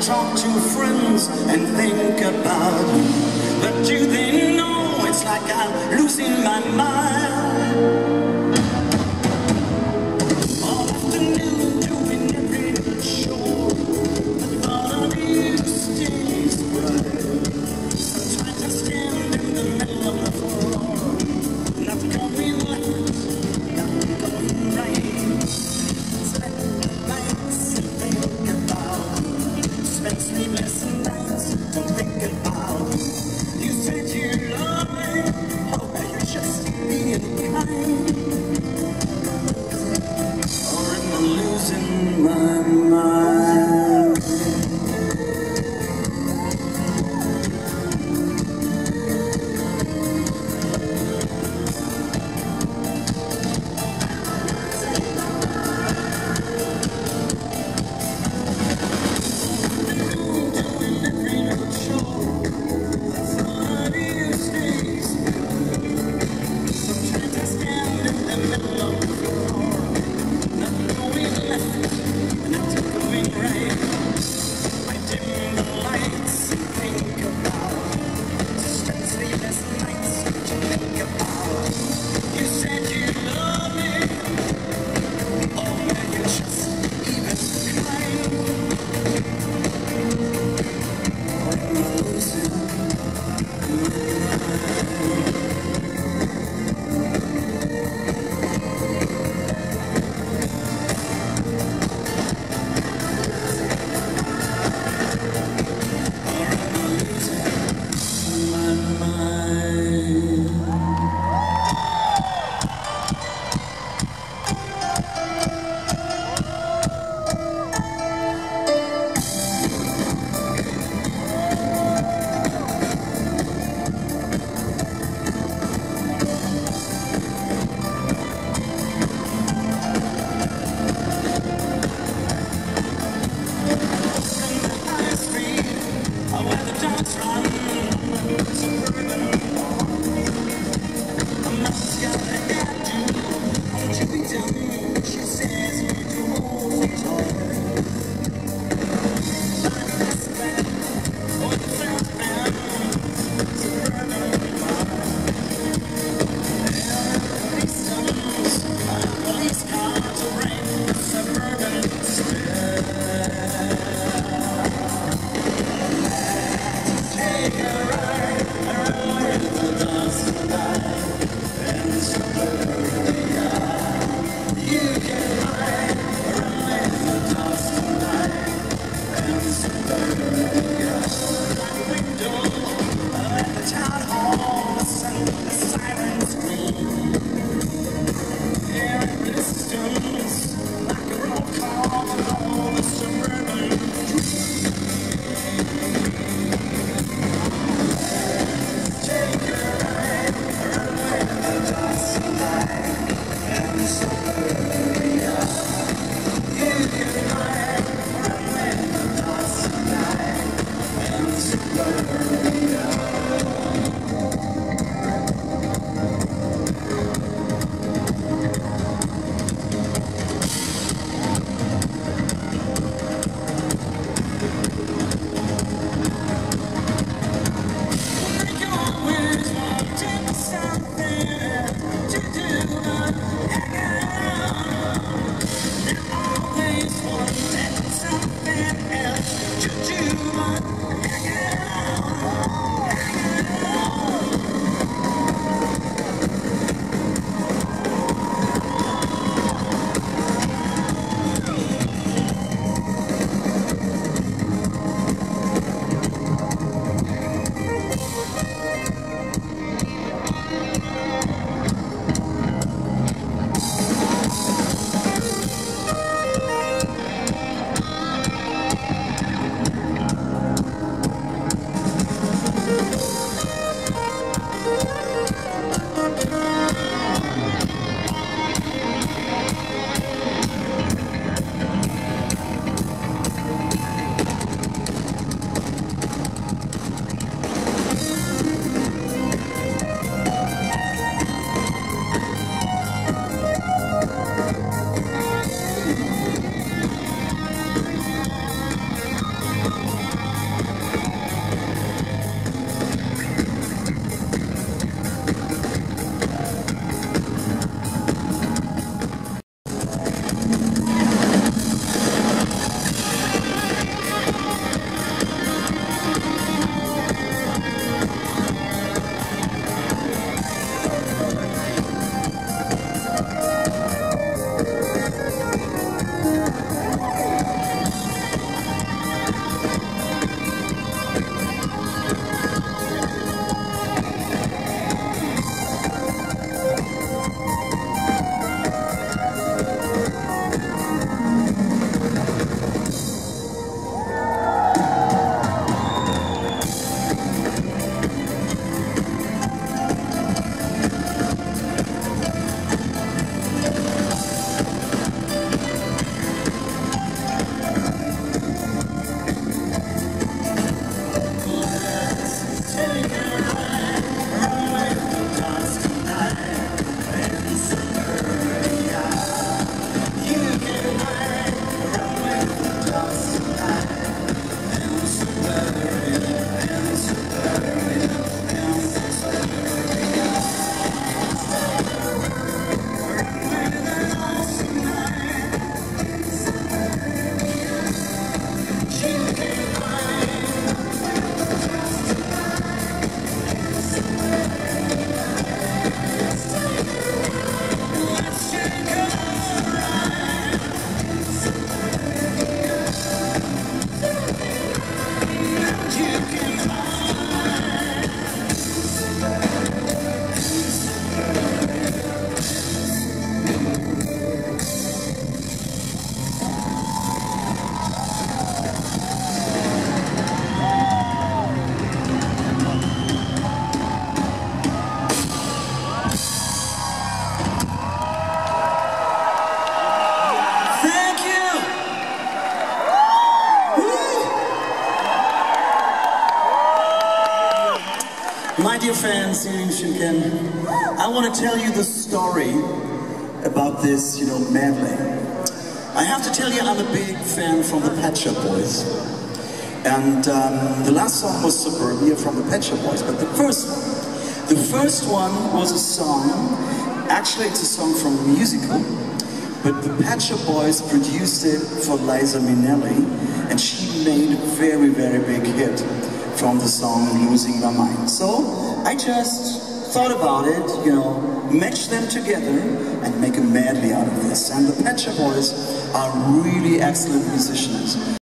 talk to friends and think about you. But do they know it's like I'm losing my mind? All afternoon doing every chore. The thought of you stays bright. Sometimes I stand in the middle of the floor, not going left, not going right. Spend the nights and think about you. Spend sleepless nights and think fans here in Shymkent. I want to tell you the story about this, medley. I have to tell you, I'm a big fan from the Pet Shop Boys. And the last song was Suburbia from the Pet Shop Boys, but the first one was a song, actually it's a song from a musical, but the Pet Shop Boys produced it for Liza Minnelli, and she made a very, very big hit from the song Losing My Mind. So I just thought about it, match them together and make a medley out of this. And the Pet Shop Boys are really excellent musicians.